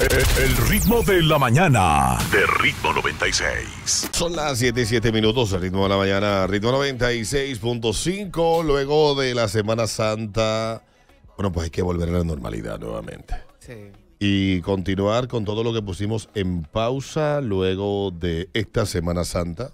El ritmo de la mañana de Ritmo 96. Son las 7:07, el ritmo de la mañana, ritmo 96.5. Luego de la Semana Santa, bueno, pues hay que volver a la normalidad nuevamente. Sí. Y continuar con todo lo que pusimos en pausa luego de esta Semana Santa.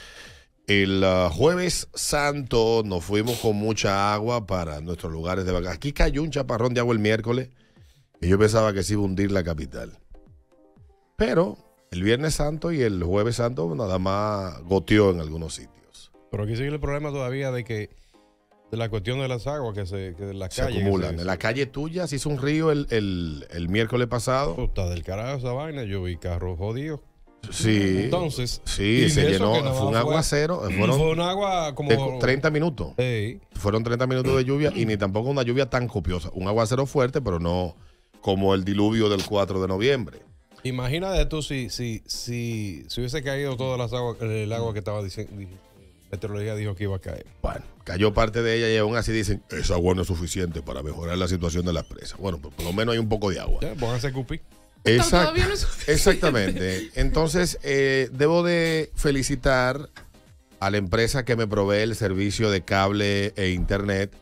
El Jueves Santo nos fuimos con mucha agua para nuestros lugares de vacaciones. Aquí cayó un chaparrón de agua el miércoles y yo pensaba que se iba a hundir la capital. Pero el Viernes Santo y el Jueves Santo nada más goteó en algunos sitios. Pero aquí sigue el problema todavía de la cuestión de las aguas que de las Se calles. acumulan. En la calle tuya se hizo un río el miércoles pasado. Está del carajo esa vaina. Yo vi carros jodidos. Sí. Entonces. Sí, se llenó. Fue un aguacero. Fue un agua como. De 30 minutos. Sí. Fueron 30 minutos de lluvia y ni tampoco una lluvia tan copiosa. Un aguacero fuerte, pero no como el diluvio del 4 de noviembre. Imagínate tú si hubiese caído todas las aguas, el agua que estaba diciendo. Meteorología dijo que iba a caer. Bueno, cayó parte de ella y aún así dicen, esa agua no es suficiente para mejorar la situación de las presas. Bueno, pues por lo menos hay un poco de agua. Ya, pónganse a cupir. Todavía no es suficiente. Exactamente. Entonces, debo de felicitar a la empresa que me provee el servicio de cable e internet,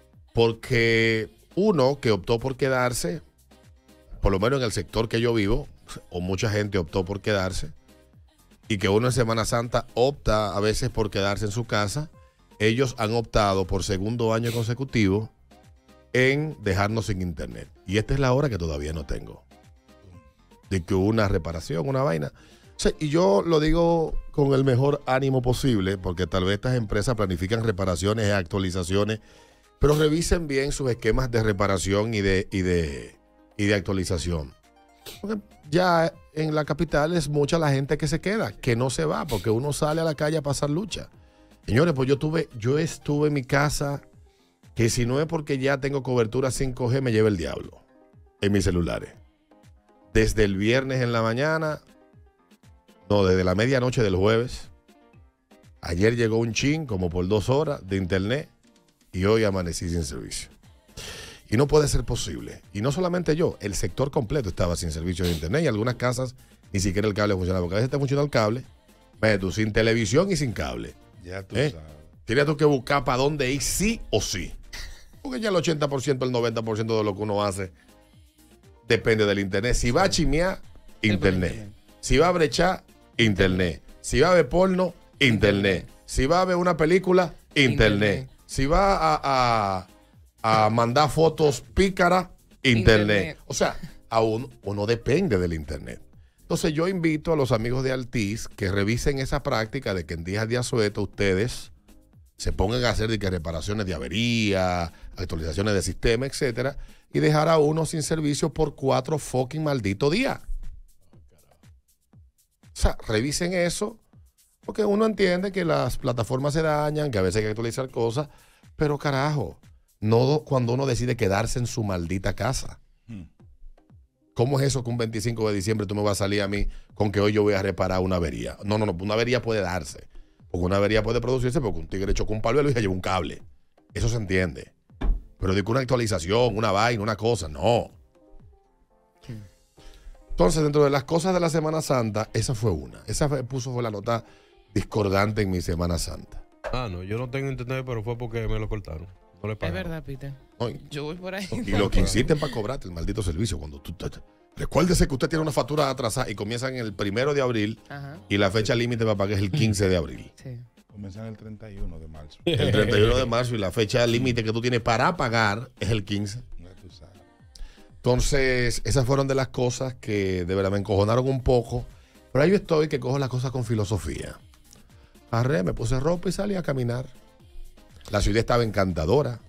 porque uno que optó por quedarse, por lo menos en el sector que yo vivo, o mucha gente optó por quedarse, y que uno en Semana Santa opta a veces por quedarse en su casa, ellos han optado por segundo año consecutivo en dejarnos sin internet. Y esta es la hora que todavía no tengo. De que hubo una reparación, una vaina. O sea, y yo lo digo con el mejor ánimo posible, porque tal vez estas empresas planifican reparaciones y actualizaciones, pero revisen bien sus esquemas de reparación y de actualización. Porque ya en la capital es mucha la gente que se queda, que no se va, porque uno sale a la calle a pasar lucha. Señores, pues yo estuve en mi casa, que si no es porque ya tengo cobertura 5G, me lleva el diablo en mis celulares. Desde el viernes en la mañana, desde la medianoche del jueves. Ayer llegó un chin, como por 2 horas de internet, y hoy amanecí sin servicio. Y no puede ser posible. Y no solamente yo, el sector completo estaba sin servicio de internet y algunas casas ni siquiera el cable funcionaba. Porque a veces te funciona el cable, tú sin televisión y sin cable. Ya tú sabes. Tienes tú que buscar para dónde ir sí o sí. Porque ya el 80%, el 90% de lo que uno hace depende del internet. Si va a chimear, internet. Si va a brechar, internet. Si va a ver porno, internet. Si va a ver una película, internet. Si va a mandar fotos pícaras, internet. O sea, uno depende del internet. Entonces yo invito a los amigos de Altiz que revisen esa práctica de que en días de asueto ustedes se pongan a hacer reparaciones de avería, actualizaciones de sistema, etcétera, y dejar a uno sin servicio por 4 fucking malditos días. O sea, revisen eso, porque uno entiende que las plataformas se dañan, que a veces hay que actualizar cosas, pero carajo, no cuando uno decide quedarse en su maldita casa. ¿Cómo es eso que un 25 de diciembre tú me vas a salir a mí con que hoy yo voy a reparar una avería? No, una avería puede darse. Porque una avería puede producirse porque un tigre chocó un palo y se llevó un cable. Eso se entiende. Pero de que una actualización, una vaina, una cosa, no. Entonces, dentro de las cosas de la Semana Santa, esa fue una. Esa fue la nota discordante en mi Semana Santa. No, yo no tengo internet, pero fue porque me lo cortaron. No le Es pagaron. verdad, Peter. Ay. Yo voy por ahí. Y lo que insisten para cobrarte el maldito servicio, cuando tú... Recuérdese que usted tiene una factura atrasada y comienzan el 1 de abril Ajá. y la fecha límite para pagar es el 15 de abril. Sí. Comienzan el 31 de marzo. El 31 de marzo y la fecha límite que tú tienes para pagar es el 15. Ya tú sabes. Entonces, esas fueron de las cosas que de verdad me encojonaron un poco. Pero ahí yo estoy que cojo las cosas con filosofía. Me puse ropa y salí a caminar. La ciudad estaba encantadora.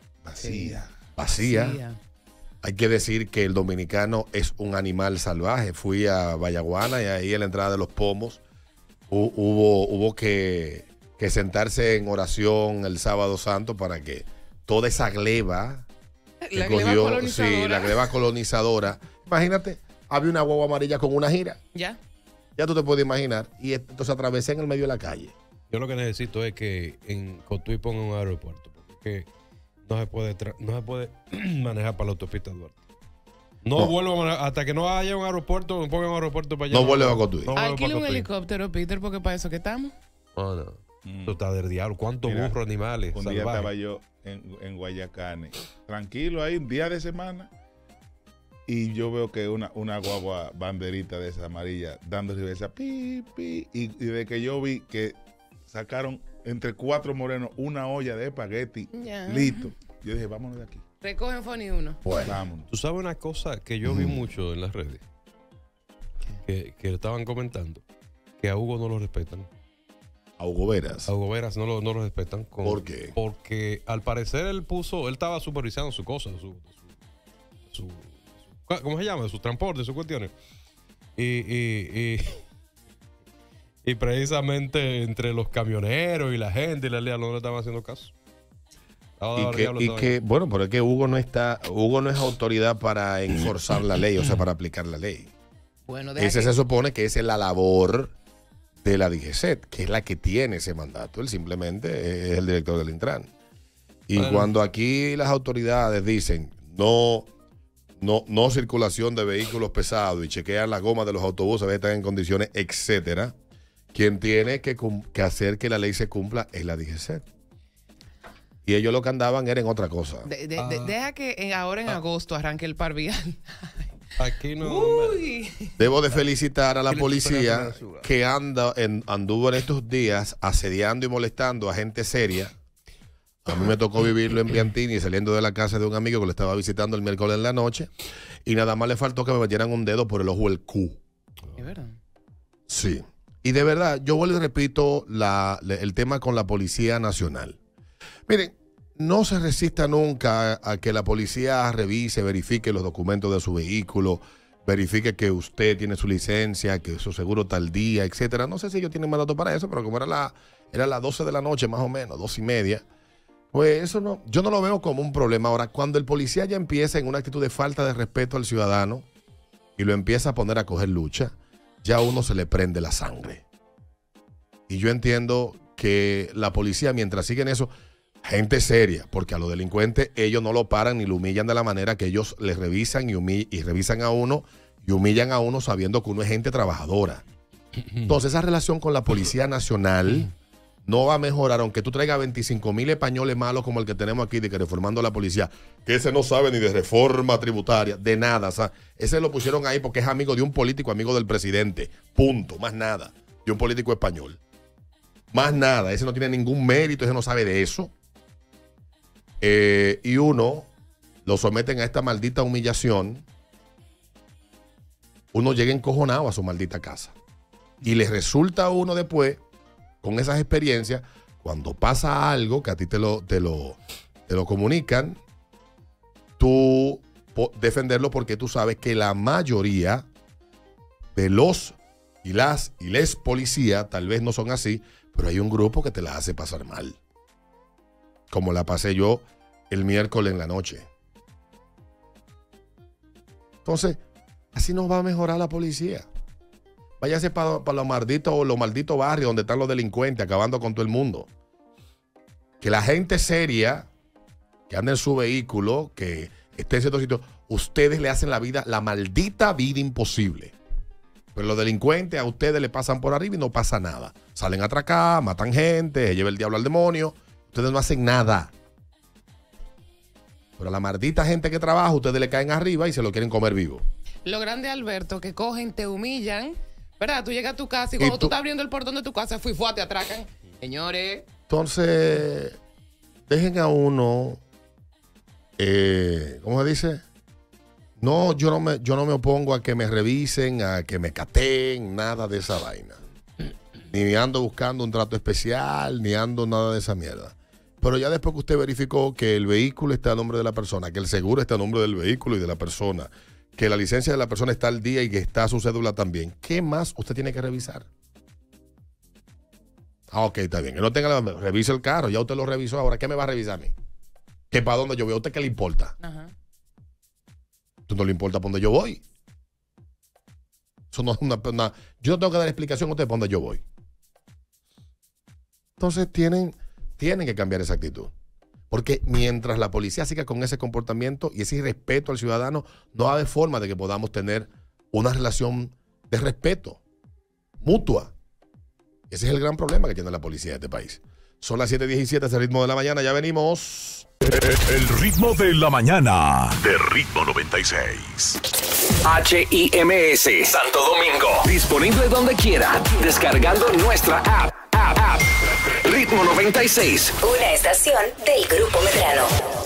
Vacía. Hay que decir que el dominicano es un animal salvaje. Fui a Vallaguana y ahí en la entrada de los pomos hubo que sentarse en oración el sábado santo para que toda esa gleba La gleba colonizadora. sí, la gleba colonizadora. Imagínate, había una guagua amarilla con una gira. Ya. Ya tú te puedes imaginar. Y entonces atravesé en el medio de la calle. Yo lo que necesito es que en Cotuí pongan un aeropuerto, porque no se puede manejar para la autopista Duarte. No vuelvo hasta que no haya un aeropuerto, me pongan un aeropuerto para allá. No vuelvo a construir. Alquile un helicóptero, Peter, porque para eso que estamos. No. Eso está del diablo. ¿Cuántos burros animales? Un día estaba yo en Guayacane, tranquilo ahí, un día de semana, y yo veo que una guagua banderita de esa amarilla dando reversa, pi, pi, y de que yo vi que sacaron entre 4 morenos una olla de espagueti, listo. Yo dije, vámonos de aquí. Recogen Foni uno. Bueno, Vámonos. Tú sabes una cosa que yo vi mucho en las redes, que estaban comentando, que a Hugo no lo respetan. a Hugo Veras. A Hugo Veras no lo respetan. ¿Por qué? Porque al parecer él estaba supervisando su cosa, ¿cómo se llama? Sus transportes, sus cuestiones. Y precisamente entre los camioneros y la gente y la liga no le estaban haciendo caso. Bueno, pero es que Hugo no es autoridad para enforzar la ley, o sea, para aplicar la ley. Bueno, Ese se supone que es la labor de la DGCET, que es la que tiene ese mandato. Él simplemente es el director del Intran. Y cuando aquí las autoridades dicen no circulación de vehículos pesados y chequean las gomas de los autobuses, a ver si están en condiciones, etcétera, quien tiene que hacer que la ley se cumpla es la DGCET. Y ellos lo que andaban era en otra cosa. Deja que ahora en agosto arranque el parvial. Aquí no. Uy. Debo de felicitar a la policía que anduvo en estos días asediando y molestando a gente seria. A mí me tocó vivirlo en Piantini, saliendo de la casa de un amigo que lo estaba visitando el miércoles en la noche, y nada más le faltó que me metieran un dedo por el ojo del Q. ¿Es verdad? Sí. Y de verdad, yo vuelvo y repito el tema con la Policía Nacional. Miren, no se resista nunca a que la policía revise, verifique los documentos de su vehículo, verifique que usted tiene su licencia, que su seguro está al día, etcétera. No sé si ellos tienen mandato para eso, pero como era las 12 de la noche más o menos, 2:30, pues eso yo no lo veo como un problema. Ahora, cuando el policía ya empieza en una actitud de falta de respeto al ciudadano y lo empieza a poner a coger lucha, ya a uno se le prende la sangre. Y yo entiendo que la policía, mientras siguen eso, gente seria, porque a los delincuentes ellos no lo paran ni lo humillan de la manera que ellos les revisan y revisan a uno y humillan a uno sabiendo que uno es gente trabajadora. Entonces esa relación con la Policía Nacional no va a mejorar, aunque tú traigas 25,000 españoles malos como el que tenemos aquí de que reformando la policía, que ese no sabe ni de reforma tributaria, de nada. O sea, ese lo pusieron ahí porque es amigo de un político, amigo del presidente, punto, más nada, de un político español. Más nada, ese no tiene ningún mérito, ese no sabe de eso. Y uno lo someten a esta maldita humillación, uno llega encojonado a su maldita casa. Y le resulta a uno después, con esas experiencias, cuando pasa algo que a ti te lo comunican, tú defenderlo porque tú sabes que la mayoría de los y les policías tal vez no son así, pero hay un grupo que te la hace pasar mal. Como la pasé yo el miércoles en la noche. Entonces, así nos va a mejorar la policía. Váyase para los malditos barrios donde están los delincuentes acabando con todo el mundo. Que la gente seria que anda en su vehículo, que esté en cierto sitio, ustedes le hacen la maldita vida imposible. Pero los delincuentes a ustedes le pasan por arriba y no pasa nada. Salen a atracar, matan gente, se lleva el diablo al demonio. Ustedes no hacen nada. Pero a la maldita gente que trabaja, ustedes le caen arriba y se lo quieren comer vivo. Lo grande, Alberto, que cogen, te humillan, ¿verdad? Tú llegas a tu casa y cuando tú estás abriendo el portón de tu casa, te atracan. Señores. Entonces, dejen a uno, ¿cómo se dice? No, yo no me opongo a que me revisen, a que me cateen, nada de esa vaina. Ni ando buscando un trato especial, ni ando nada de esa mierda. Pero ya después que usted verificó que el vehículo está a nombre de la persona, que el seguro está a nombre del vehículo y de la persona, que la licencia de la persona está al día y que está su cédula también, ¿qué más usted tiene que revisar? Ok, está bien. Que no tenga revise el carro, ya usted lo revisó, ahora ¿qué me va a revisar a mí? ¿Que para dónde yo voy? ¿A usted qué le importa? Ajá. ¿Tú no le importa para dónde yo voy? Eso no es yo no tengo que dar explicación a usted para dónde yo voy. Entonces tienen que cambiar esa actitud. Porque mientras la policía siga con ese comportamiento y ese irrespeto al ciudadano, no va a haber forma de que podamos tener una relación de respeto mutua. Ese es el gran problema que tiene la policía de este país. Son las 7:17, es el ritmo de la mañana, ya venimos. El ritmo de la mañana de Ritmo 96. HIMS Santo Domingo. Disponible donde quiera. Descargando nuestra app. Ritmo 96. Una estación del Grupo Medrano.